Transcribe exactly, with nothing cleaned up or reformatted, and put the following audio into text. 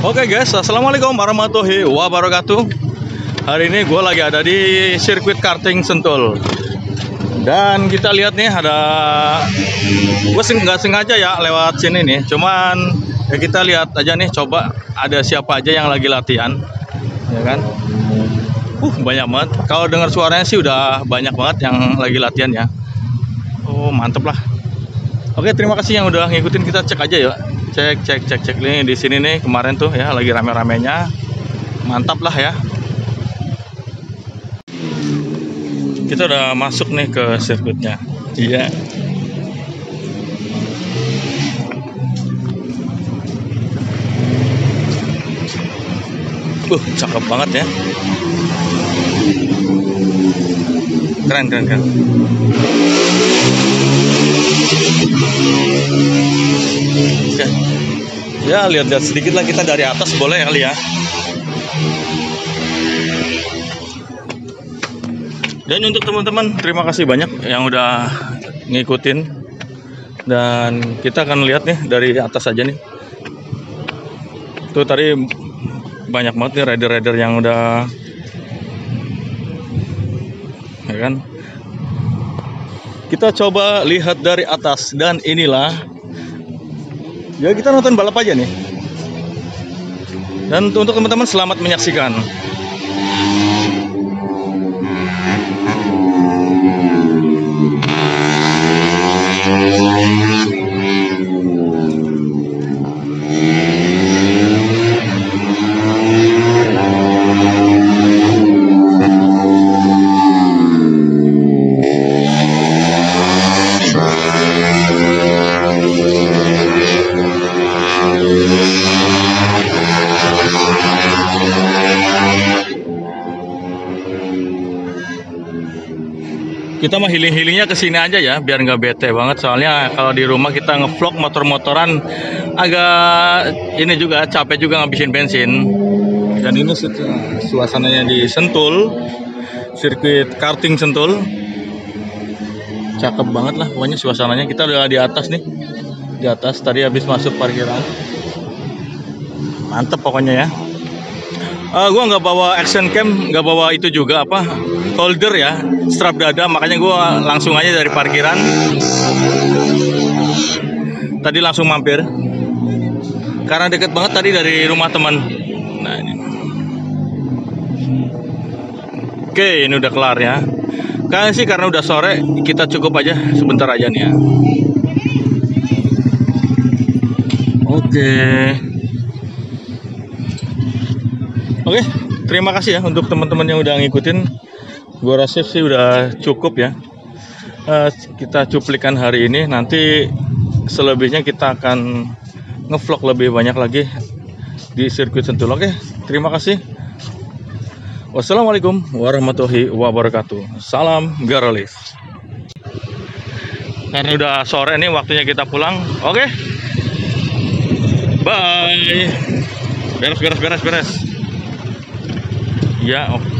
Oke guys, assalamualaikum warahmatullahi wabarakatuh. Hari ini gue lagi ada di sirkuit karting Sentul. Dan kita lihat nih ada, gue nggak sengaja ya lewat sini nih. Cuman ya kita lihat aja nih, coba ada siapa aja yang lagi latihan, ya kan? Uh banyak banget. Kalau dengar suaranya sih udah banyak banget yang lagi latihan ya. Oh mantep lah. Oke, terima kasih yang udah ngikutin. Kita cek aja ya. Cek cek cek cek nih di sini nih, kemarin tuh ya lagi rame-ramenya. Mantap lah ya. Kita udah masuk nih ke sirkuitnya. Iya. Uh, cakep banget ya. Keren keren keren. Oke. Ya, lihat-lihat sedikit lah kita dari atas, boleh kali ya. Dan untuk teman-teman, terima kasih banyak yang udah ngikutin. Dan kita akan lihat nih dari atas aja nih. Tuh tadi banyak banget nih rider-rider yang udah, ya kan? Kita coba lihat dari atas, dan inilah ya, kita nonton balap aja nih. Dan untuk teman-teman, selamat menyaksikan. Kita mah healing-healingnya kesini aja ya, biar nggak bete banget. Soalnya kalau di rumah kita ngevlog motor-motoran agak ini juga capek juga ngabisin bensin. Dan ini suasananya di Sentul, sirkuit karting Sentul. Cakep banget lah pokoknya suasananya. Kita udah di atas nih, di atas tadi habis masuk parkiran. Mantep pokoknya ya. Uh, gue nggak bawa action cam, nggak bawa itu juga apa holder ya, strap dada, makanya gue langsung aja dari parkiran tadi langsung mampir karena deket banget tadi dari rumah teman. Nah ini, oke ini udah kelar ya. Kayaknya sih karena udah sore, kita cukup aja sebentar aja nih ya. Oke. Oke, terima kasih ya untuk teman-teman yang udah ngikutin. Gue rasa sih udah cukup ya. Uh, kita cuplikan hari ini. Nanti selebihnya kita akan ngevlog lebih banyak lagi di sirkuit Sentul. Oke, terima kasih. Wassalamualaikum warahmatullahi wabarakatuh. Salam Garolis. Karena udah sore nih, waktunya kita pulang. Oke, bye. Beres beres beres beres. Ya, oke.